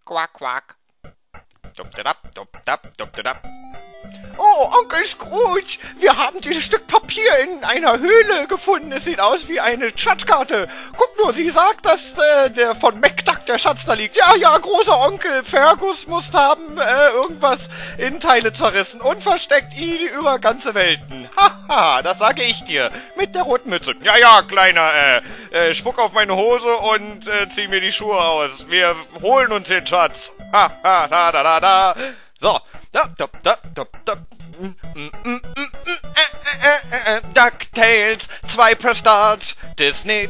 Quack, quack. Dubdidab, dubdab, dubdidab. Oh, Onkel Scrooge, wir haben dieses Stück Papier in einer Höhle gefunden. Es sieht aus wie eine Schatzkarte. Guck nur, sie sagt, dass der von McDuck der Schatz da liegt. Ja, ja, großer Onkel Fergus muss haben irgendwas in Teile zerrissen und versteckt ihn über ganze Welten. Haha, das sage ich dir. Mit der roten Mütze. Ja, ja, Kleiner, spuck auf meine Hose und zieh mir die Schuhe aus. Wir holen uns den Schatz. Ha, ha, da, da, da, da. So. DuckTales, 2 per Start. Disney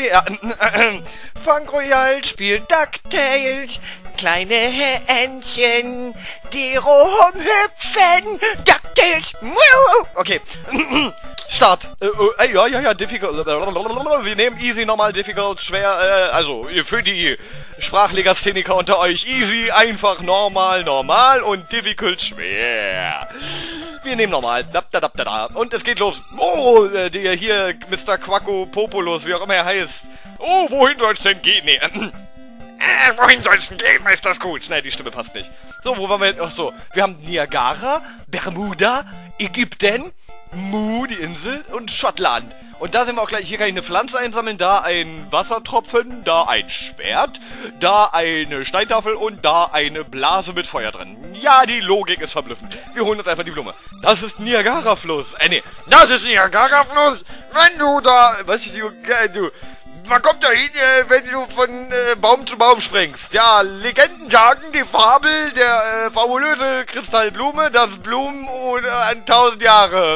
Funk Royal spielt DuckTales. Kleine Händchen, die rumhüpfen. DuckTales. Okay. Start. Ja, difficult. Wir nehmen easy, normal, difficult, schwer, also für die Sprachlegastheniker unter euch easy, einfach, normal und difficult, schwer. Wir nehmen normal. Und es geht los. Oh, der hier, Mr. Quacko Populus, wie auch immer er heißt. Oh, wohin soll's denn gehen? Nee, wohin soll's denn gehen, Meister Scrooge? Nein, die Stimme passt nicht. So, wo waren wir? Ach so, wir haben Niagara, Bermuda, Ägypten, Mu, die Insel, und Schottland. Und da sind wir auch gleich. Hier kann ich eine Pflanze einsammeln, da ein Wassertropfen, da ein Schwert, da eine Steintafel und da eine Blase mit Feuer drin. Ja, die Logik ist verblüffend. Wir holen uns einfach die Blume. Das ist Niagara-Fluss. Nee, das ist Niagara-Fluss. Wenn du da, man kommt da hin, wenn du von Baum zu Baum springst. Ja, Legenden sagen, die Fabel der fabulöse Kristallblume, das Blumen ohne 1000 Jahre.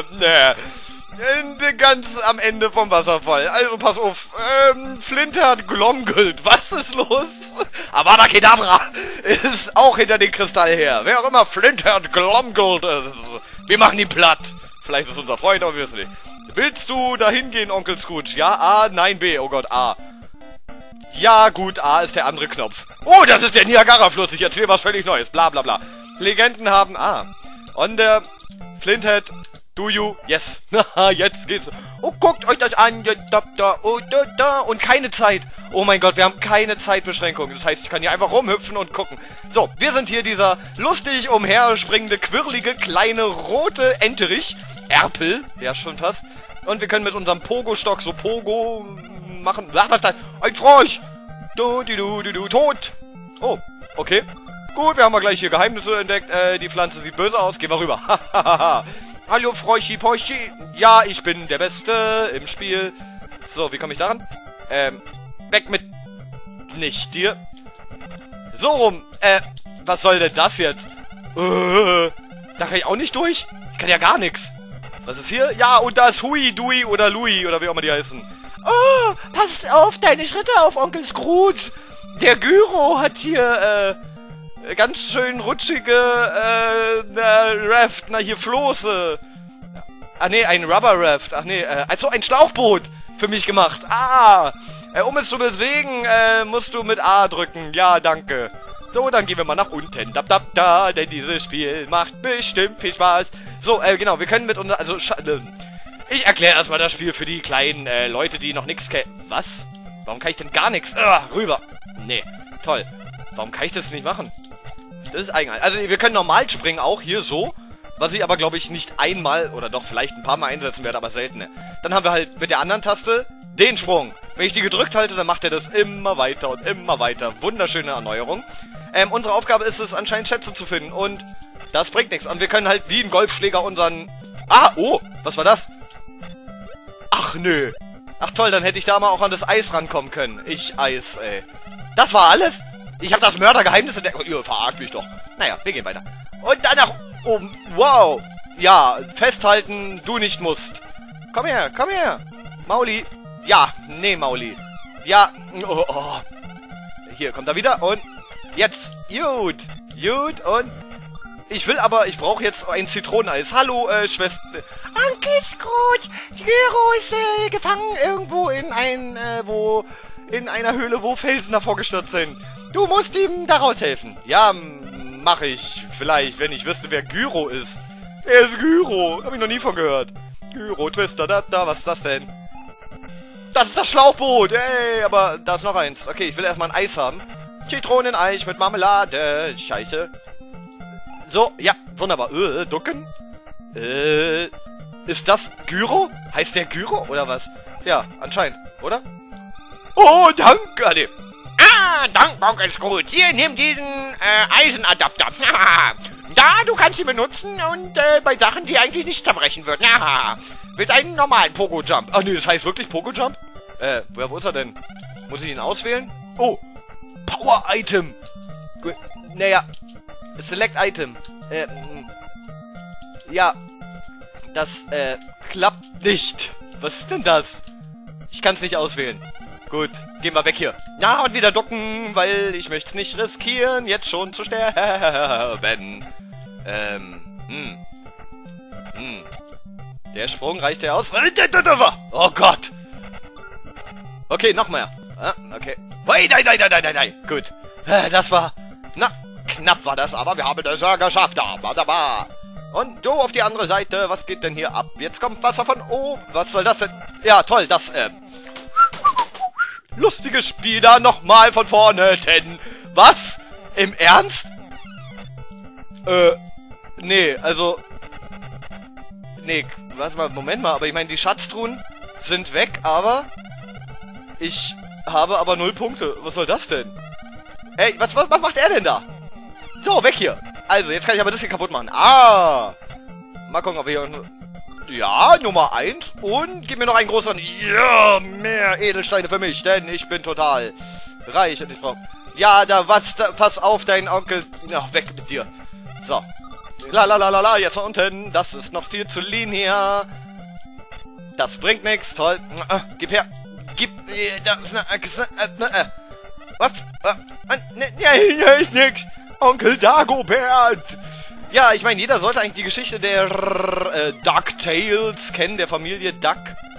Ganz am Ende vom Wasserfall. Also pass auf, Flintert Glomgold. Was ist los? Avada Kedavra ist auch hinter den Kristall her. Wer auch immer Flintert Glomgold ist. Wir machen ihn platt. Vielleicht ist unser Freund, aber wir wissen nicht. Willst du dahin gehen, Onkel Scrooge? Ja, A, nein, B. Oh Gott, A. Ja, gut, A ist der andere Knopf. Oh, das ist der Niagara-Fluss. Ich erzähle was völlig Neues. Bla, bla, bla. Legenden haben A. On der Flinthead, do you? Yes. Haha, jetzt geht's. Oh, guckt euch das an. Und keine Zeit. Oh mein Gott, wir haben keine Zeitbeschränkung. Das heißt, ich kann hier einfach rumhüpfen und gucken. So, wir sind hier dieser lustig umherspringende, quirlige, kleine, rote Enterich. Erpel, ja schon passt. Und wir können mit unserem Pogo-Stock so Pogo machen. Ach, was ist das? Ein Frosch! Tot! Oh, okay. Gut, wir haben mal gleich hier Geheimnisse entdeckt. Die Pflanze sieht böse aus. Gehen wir rüber. Hallo, Froschi Poschi. Ja, ich bin der Beste im Spiel. So, wie komme ich daran? Weg mit nicht dir. So rum. Was soll denn das jetzt? Da kann ich auch nicht durch? Ich kann ja gar nichts. Was ist hier? Ja, und da ist Hui, Dui oder Louis oder wie auch immer die heißen. Oh, passt auf deine Schritte auf, Onkel Scrooge. Der Gyro hat hier, ganz schön rutschige, Raft. Na, hier Floße. Ah, nee, ein Rubber Raft. Ach, nee, also ein Schlauchboot für mich gemacht. Ah, um es zu bewegen, musst du mit A drücken. Ja, danke. So, dann gehen wir mal nach unten. Denn dieses Spiel macht bestimmt viel Spaß. So, genau, wir können mit unser... Also, ich erkläre erstmal das Spiel für die kleinen Leute, die noch nichts kennen. Was? Warum kann ich denn gar nichts? Rüber. Nee, toll. Warum kann ich das nicht machen? Das ist eigenartig. Also, wir können normal springen, auch hier so. Was ich aber, glaube ich, nicht einmal oder doch vielleicht ein paar Mal einsetzen werde, aber selten. Dann haben wir halt mit der anderen Taste den Sprung. Wenn ich die gedrückt halte, dann macht er das immer weiter und immer weiter. Wunderschöne Erneuerung. Unsere Aufgabe ist es, anscheinend Schätze zu finden. Und das bringt nichts. Und wir können halt wie ein Golfschläger unseren... Ah, oh, was war das? Ach, nö. Ach toll, dann hätte ich da mal auch an das Eis rankommen können. Eis, ey. Das war alles? Ich habe das Mördergeheimnis entdeckt. Ihr verarscht mich doch. Naja, wir gehen weiter. Und dann nach oben. Wow. Ja, festhalten, du nicht musst. Komm her, komm her. Mauli. Ja, nee, Mauli. Ja, oh. Hier, kommt er wieder und... Jetzt. Gut. Gut und... Ich brauche jetzt ein Zitroneneis. Hallo, Schwester. Onkel Scrooge, Gyro ist gefangen irgendwo in in einer Höhle, wo Felsen davor gestürzt sind. Du musst ihm daraus helfen. Ja, mache ich. Vielleicht, wenn ich wüsste, wer Gyro ist. Wer ist Gyro? Hab ich noch nie von gehört. Gyro, Twister, was ist das denn? Das ist das Schlauchboot. Ey, aber da ist noch eins. Okay, ich will erstmal ein Eis haben. Zitroneneis mit Marmelade. Scheiße. So, ja, wunderbar. Ducken. Ist das Gyro? Heißt der Gyro oder was? Ja, anscheinend, oder? Oh, danke. Ah, nee. Dankbank ist gut. Hier, nimm diesen Eisenadapter. Da, du kannst ihn benutzen und bei Sachen, die eigentlich nicht zerbrechen würden. Mit einem normalen Pogo-Jump. Ach nee, das heißt wirklich Pogo-Jump? Wo ist er denn? Muss ich ihn auswählen? Oh, Power-Item. Naja, Select-Item. Ja, das, klappt nicht. Was ist denn das? Ich kann es nicht auswählen. Gut, gehen wir weg hier. Ja, und wieder ducken, weil ich möchte es nicht riskieren, jetzt schon zu sterben. Der Sprung reicht ja aus. Oh Gott. Okay, noch mehr. Okay. Nein. Gut. Das war... Na, knapp war das, aber wir haben das ja geschafft. Wunderbar. Und du auf die andere Seite. Was geht denn hier ab? Jetzt kommt Wasser von oben. Was soll das denn? Ja, toll, das, lustiges Spiel da nochmal von vorne, denn... Was? Im Ernst? Nee, also... Nee, warte mal, Moment mal, aber ich meine, die Schatztruhen sind weg, aber... Ich habe aber 0 Punkte. Was soll das denn? Hey, was macht er denn da? So, weg hier. Also, jetzt kann ich aber das hier kaputt machen. Mal gucken, ob wir hier... Ja, Nummer 1. Und gib mir noch einen großen... Ja, mehr Edelsteine für mich, denn ich bin total reich und ich brauche... Ja, pass auf, dein Onkel... Ja, weg mit dir. So. Jetzt mal unten. Das ist noch viel zu lean hier. Das bringt nichts. Toll. Gib her. Gib... Was? Hier ist nix. Onkel Dagobert. Ja, ich meine, jeder sollte eigentlich die Geschichte der DuckTales kennen, der Familie Duck.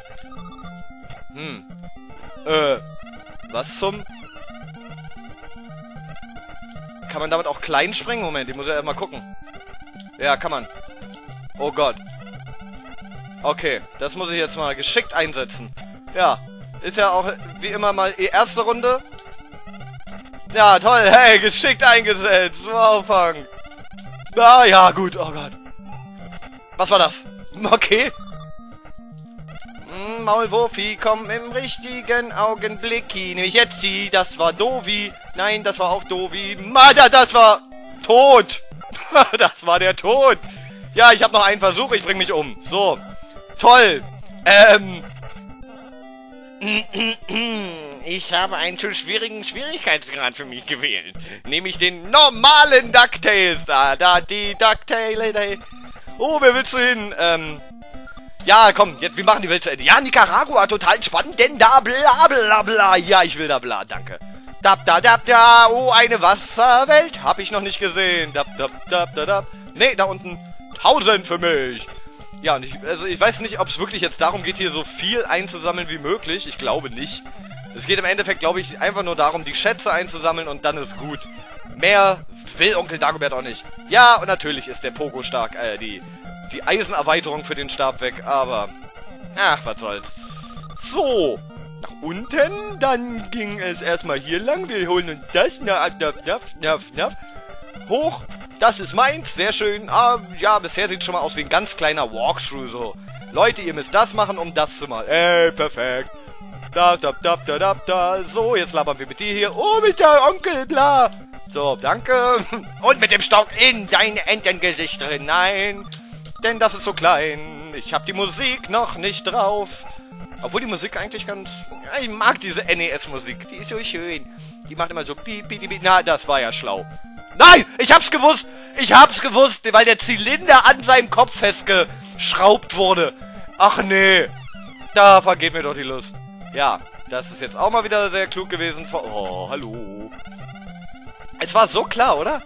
Was zum... Kann man damit auch klein springen? Moment, ich muss ja mal gucken. Ja, kann man. Oh Gott. Okay, das muss ich jetzt mal geschickt einsetzen. Ja, ist ja auch wie immer mal die erste Runde. Ja, toll, hey, geschickt eingesetzt. Wow, Fang. Ah, ja, gut, oh Gott. Was war das? Okay. Maulwurfi, komm im richtigen Augenblick. Nämlich jetzt sie, das war Dovi. Nein, das war auch Dovi. Das war tot. Das war der Tod. Ja, ich habe noch einen Versuch, ich bring mich um. So. Toll. Ich habe einen zu schwierigen Schwierigkeitsgrad für mich gewählt. Nämlich den normalen DuckTales. Die DuckTales. Oh, wer willst du hin? Ja, komm, jetzt, wir machen die Welt zu Ende. Ja, Nicaragua, total spannend, denn da bla bla bla. Ja, ich will da bla, danke. Da. Oh, eine Wasserwelt. Hab ich noch nicht gesehen. Da. Nee, da unten 1000 für mich. Ja, und ich weiß nicht, ob es wirklich jetzt darum geht, hier so viel einzusammeln wie möglich. Ich glaube nicht. Es geht im Endeffekt, glaube ich, einfach nur darum, die Schätze einzusammeln und dann ist gut. Mehr will Onkel Dagobert auch nicht. Ja, und natürlich ist der Pogo stark, die Eisenerweiterung für den Stab weg, aber... Ach, was soll's. So, nach unten, dann ging es erstmal hier lang. Wir holen uns das. Hoch, das ist meins, sehr schön. Ja, bisher sieht es schon mal aus wie ein ganz kleiner Walkthrough, so. Leute, ihr müsst das machen, um das zu machen. Perfekt. Da. So, jetzt labern wir mit dir hier. Oh, mit der Onkel, bla. So, danke. Und mit dem Stock in dein Entengesicht drin. Nein, denn das ist so klein. Ich habe die Musik noch nicht drauf. Obwohl die Musik eigentlich ganz... Ich mag diese NES-Musik. Die ist so schön. Die macht immer so piep, piep, piep. Na, das war ja schlau. Nein, ich hab's gewusst. Weil der Zylinder an seinem Kopf festgeschraubt wurde. Ach nee. Da vergeht mir doch die Lust. Ja, das ist jetzt auch mal wieder sehr klug gewesen. Oh, hallo. Es war so klar, oder?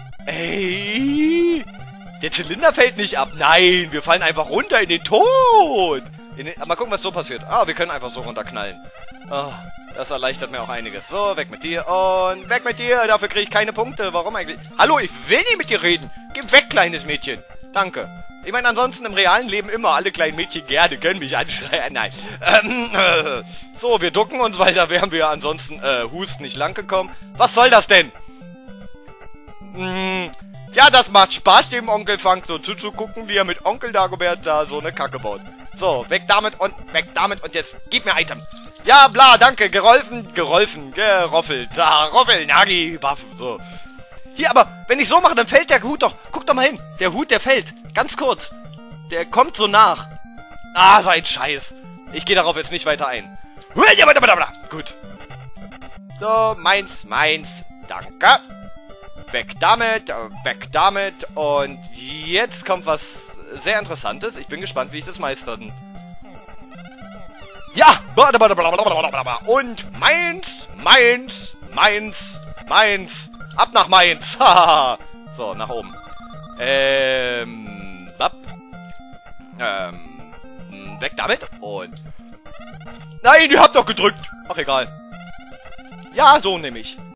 Ey. Der Zylinder fällt nicht ab. Nein, wir fallen einfach runter in den Tod. Mal gucken, was so passiert. Wir können einfach so runterknallen. Oh, das erleichtert mir auch einiges. So, weg mit dir und weg mit dir. Dafür kriege ich keine Punkte. Warum eigentlich? Hallo, ich will nicht mit dir reden. Geh weg, kleines Mädchen. Danke. Ich meine, ansonsten im realen Leben immer alle kleinen Mädchen gerne können mich anschreien. Nein. So, wir ducken uns, weil da wären wir ansonsten Husten nicht lang gekommen. Was soll das denn? Ja, das macht Spaß, dem Onkel Funk so zuzugucken, wie er mit Onkel Dagobert da so eine Kacke baut. So, weg damit und jetzt gib mir Item. Ja, bla, danke, geroffelt. Da, Roffel, Nagi, Waffen, so. Hier, aber, wenn ich so mache, dann fällt der Hut doch. Guck doch mal hin. Der Hut, der fällt. Ganz kurz. Der kommt so nach. Ah, so ein Scheiß. Ich gehe darauf jetzt nicht weiter ein. Gut. So, meins. Danke. Weg damit. Und jetzt kommt was sehr Interessantes. Ich bin gespannt, wie ich das meistern. Ja! Und meins. Ab nach Mainz. Haha. So, nach oben. Weg damit. Und... Nein, ihr habt doch gedrückt. Ach, egal. Ja, so nehme ich.